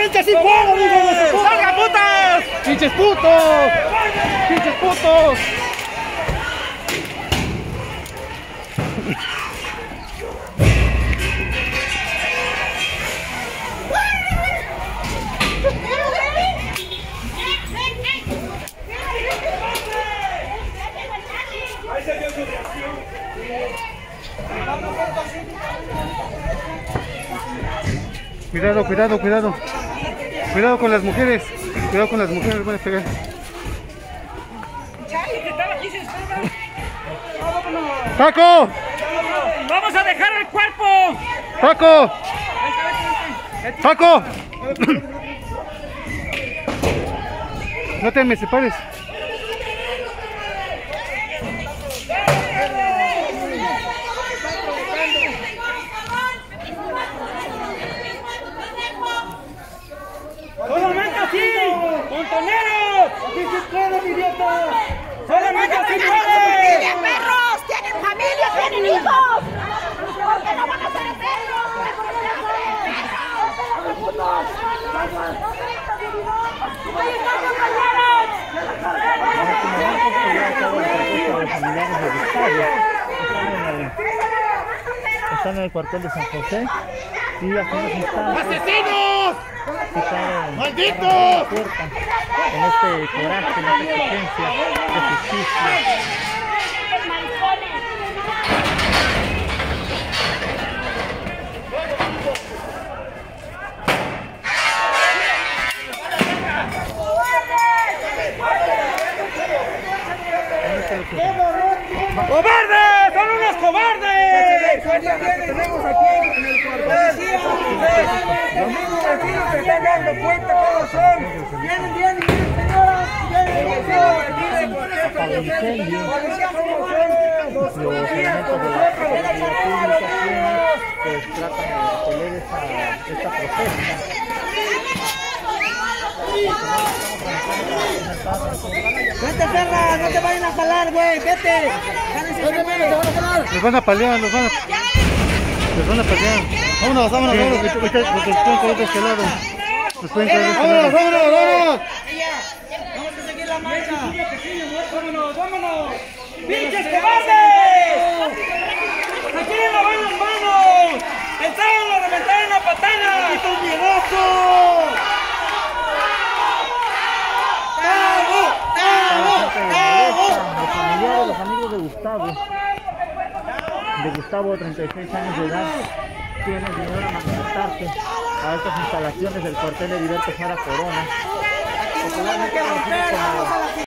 ¡Violencia sin fuego! ¡Salgan putas! ¡Pinches putos! ¡Pinches putos! Cuidado, cuidado, cuidado. Cuidado con las mujeres. Cuidado con las mujeres, van a pegar. ¡Paco! ¡Vamos a dejar el cuerpo! ¡Paco! ¡Paco! No te me separes. ¡Solamente así! ¡Montoneros! ¡Así se puede, idiota! ¡Solamente así puede! ¡Tienen perros! ¡Tienen familias! ¡Tienen hijos! ¿Por qué no van a ser perros? ¡Ahí están, compañeros! Están en el cuartel de San José y aquí nos están ¡Asesinos! ¡malditos! En este coraje, en esta exigencia de justicia. ¡Cobardes! ¡Son unos cobardes! Tenemos aquí en el cuartel. Los vecinos se están dando cuenta cómo son. Vienen, señora. Para el incendio, los elementos de la seguridad pública pues tratan de detener esta protesta. Vete, perra, no te vayan a jalar, güey, vete. Los van a palear, los van a palear. Vámonos, vámonos, vámonos. Los pueden caer de este lado. Los pueden caer de este lado. ¡Vámonos! Vamos a seguir la marcha. ¡Vámonos, vámonos! ¡Pinches cobardes! ¡Aquí no van las manos! ¡Pensaron a reventar una patada! ¡Estos miedazos! Los amigos de Gustavo, de 36 años de edad, quienes vinieron a manifestarse a estas instalaciones del cuartel de Heriberto Jara Corona.